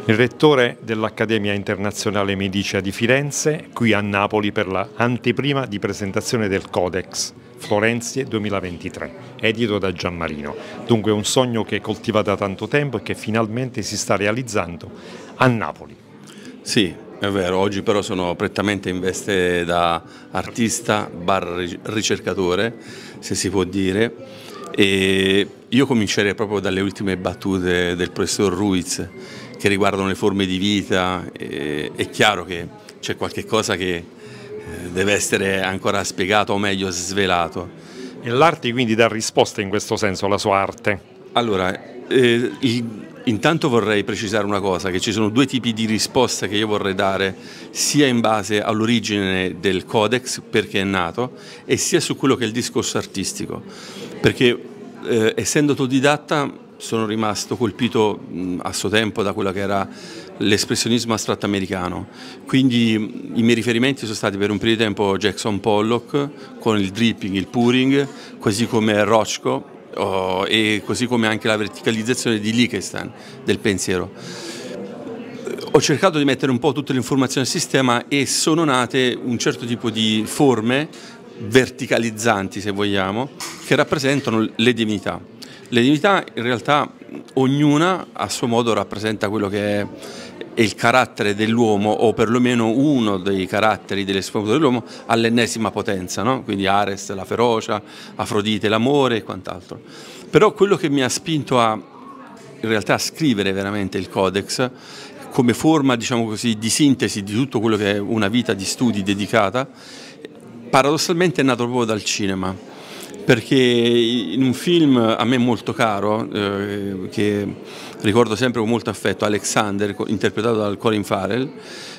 Il rettore dell'Accademia Internazionale Medicea di Firenze, qui a Napoli per la anteprima di presentazione del Codex Florenzie 2023, edito da Gianmarino. Dunque un sogno che coltiva da tanto tempo e che finalmente si sta realizzando a Napoli. Sì, è vero, oggi però sono prettamente in veste da artista barra ricercatore, se si può dire, e io comincerei proprio dalle ultime battute del professor Ruiz che riguardano le forme di vita. È chiaro che c'è qualche cosa che deve essere ancora spiegato o meglio svelato. E l'arte quindi dà risposta in questo senso alla sua arte? Allora, intanto vorrei precisare una cosa, che ci sono due tipi di risposte che io vorrei dare, sia in base all'origine del Codex, perché è nato, e sia su quello che è il discorso artistico. Perché essendo autodidatta sono rimasto colpito a suo tempo da quello che era l'espressionismo astratto americano, quindi i miei riferimenti sono stati per un periodo di tempo Jackson Pollock con il dripping, il pouring, così come Rothko e così come anche la verticalizzazione di Lichtenstein del pensiero. Ho cercato di mettere un po' tutte le informazioni al sistema e sono nate un certo tipo di forme verticalizzanti, se vogliamo, che rappresentano le divinità. Le divinità in realtà ognuna a suo modo rappresenta quello che è il carattere dell'uomo, o perlomeno uno dei caratteri delle sfumature dell'uomo all'ennesima potenza, no? Quindi Ares la ferocia, Afrodite l'amore e quant'altro. Però quello che mi ha spinto in realtà a scrivere veramente il Codex come forma, diciamo così, di sintesi di tutto quello che è una vita di studi dedicata, paradossalmente è nato proprio dal cinema. Perché in un film a me molto caro, che ricordo sempre con molto affetto, Alexander, interpretato dal Colin Farrell,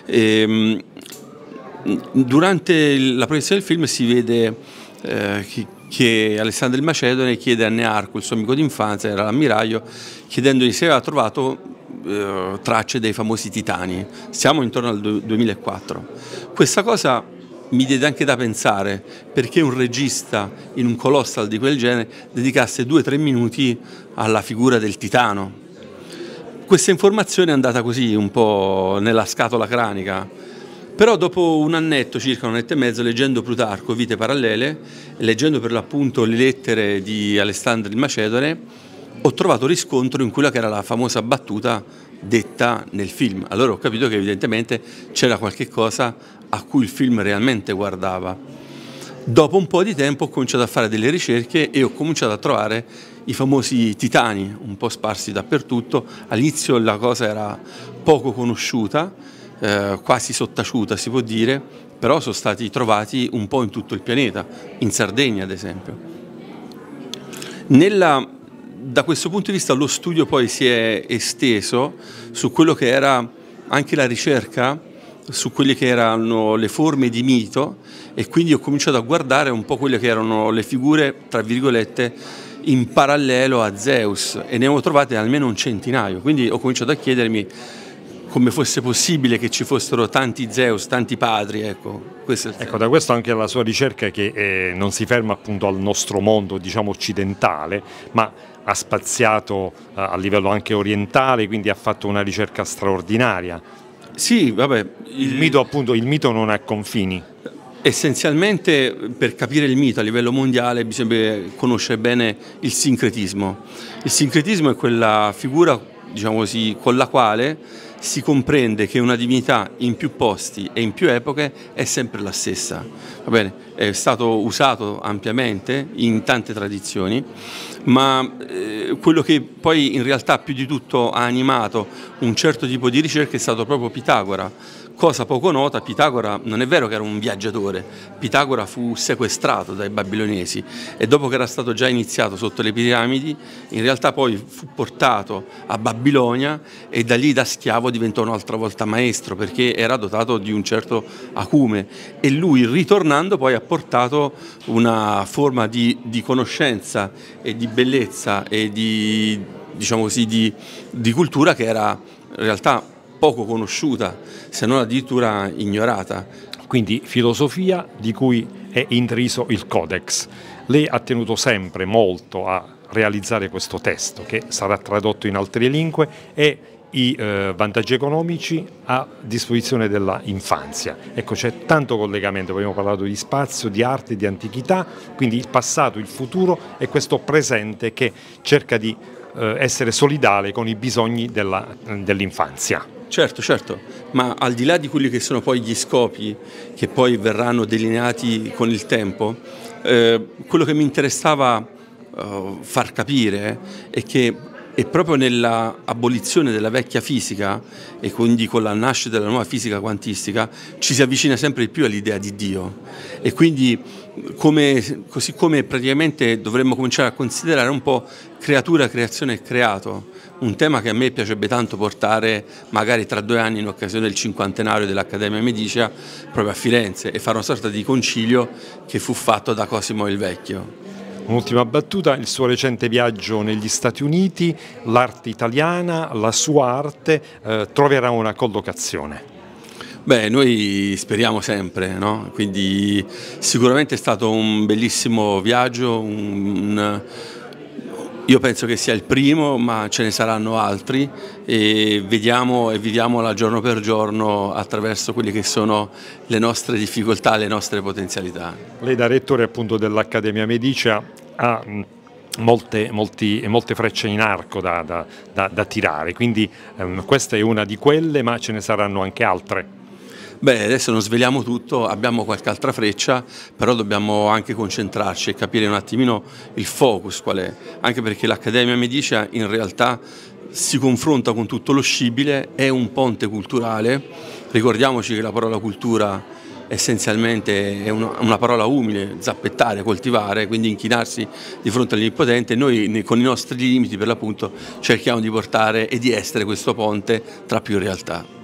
durante la proiezione del film si vede che Alessandro il Macedone chiede a Nearco, il suo amico d'infanzia, era l'ammiraglio, chiedendogli se aveva trovato tracce dei famosi titani. Siamo intorno al 2004. Questa cosa mi diede anche da pensare perché un regista in un colossal di quel genere dedicasse 2-3 minuti alla figura del titano. Questa informazione è andata così un po' nella scatola cranica, però dopo un annetto, circa un annetto e mezzo, leggendo Plutarco, Vite parallele, leggendo per l'appunto le lettere di Alessandro il Macedone, ho trovato riscontro in quella che era la famosa battuta detta nel film. Allora ho capito che evidentemente c'era qualche cosa a cui il film realmente guardava. Dopo un po' di tempo ho cominciato a fare delle ricerche e ho cominciato a trovare i famosi titani un po' sparsi dappertutto. All'inizio la cosa era poco conosciuta, quasi sottaciuta si può dire, però sono stati trovati un po' in tutto il pianeta, in Sardegna ad esempio. Da questo punto di vista lo studio poi si è esteso su quello che era anche la ricerca, su quelle che erano le forme di mito, e quindi ho cominciato a guardare un po' quelle che erano le figure, tra virgolette, in parallelo a Zeus, e ne avevo trovate almeno un centinaio, quindi ho cominciato a chiedermi come fosse possibile che ci fossero tanti Zeus, tanti padri, ecco. Ecco, da questo anche la sua ricerca che non si ferma appunto al nostro mondo, diciamo, occidentale, ma ha spaziato a livello anche orientale, quindi ha fatto una ricerca straordinaria. Sì, vabbè. Il mito, appunto, il mito non ha confini. Essenzialmente per capire il mito a livello mondiale bisogna conoscere bene il sincretismo. Il sincretismo è quella figura, diciamo così, con la quale si comprende che una divinità in più posti e in più epoche è sempre la stessa. Va bene? È stato usato ampiamente in tante tradizioni, ma quello che poi in realtà più di tutto ha animato un certo tipo di ricerca è stato proprio Pitagora. Cosa poco nota, Pitagora non è vero che era un viaggiatore, Pitagora fu sequestrato dai babilonesi e dopo che era stato già iniziato sotto le piramidi, in realtà poi fu portato a Babilonia e da lì da schiavo diventò un'altra volta maestro perché era dotato di un certo acume, e lui ritornando poi ha portato una forma di conoscenza e di bellezza e di, diciamo così, di cultura che era in realtà poco conosciuta, se non addirittura ignorata. Quindi filosofia di cui è intriso il Codex. Lei ha tenuto sempre molto a realizzare questo testo che sarà tradotto in altre lingue e i vantaggi economici a disposizione dell'infanzia. Ecco, c'è tanto collegamento, abbiamo parlato di spazio, di arte, di antichità, quindi il passato, il futuro e questo presente che cerca di essere solidale con i bisogni dell'infanzia. Certo, certo, ma al di là di quelli che sono poi gli scopi che poi verranno delineati con il tempo, quello che mi interessava far capire è che è proprio nella abolizione della vecchia fisica e quindi con la nascita della nuova fisica quantistica ci si avvicina sempre di più all'idea di Dio e quindi così come praticamente dovremmo cominciare a considerare un po' creatura, creazione e creato, un tema che a me piacerebbe tanto portare magari tra 2 anni in occasione del 50° dell'Accademia Medicea proprio a Firenze e fare una sorta di concilio che fu fatto da Cosimo il Vecchio. Un'ultima battuta, il suo recente viaggio negli Stati Uniti, l'arte italiana, la sua arte troverà una collocazione. Beh, noi speriamo sempre, no? Quindi sicuramente è stato un bellissimo viaggio, io penso che sia il primo, ma ce ne saranno altri e vediamo e viviamola giorno per giorno attraverso quelle che sono le nostre difficoltà, le nostre potenzialità. Lei da rettore appunto dell'Accademia Medicea ha molte frecce in arco da tirare, quindi questa è una di quelle, ma ce ne saranno anche altre. Beh, adesso non sveliamo tutto, abbiamo qualche altra freccia, però dobbiamo anche concentrarci e capire un attimino il focus qual è, anche perché l'Accademia Medicea in realtà si confronta con tutto lo scibile, è un ponte culturale, ricordiamoci che la parola cultura essenzialmente è una parola umile, zappettare, coltivare, quindi inchinarsi di fronte all'impotente. Noi con i nostri limiti per l'appunto cerchiamo di portare e di essere questo ponte tra più realtà.